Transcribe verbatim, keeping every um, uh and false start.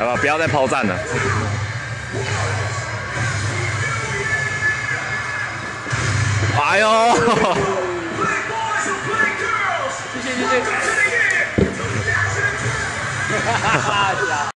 好吧，不要再抛站了。哎呦！ 谢谢谢谢。哈哈哈！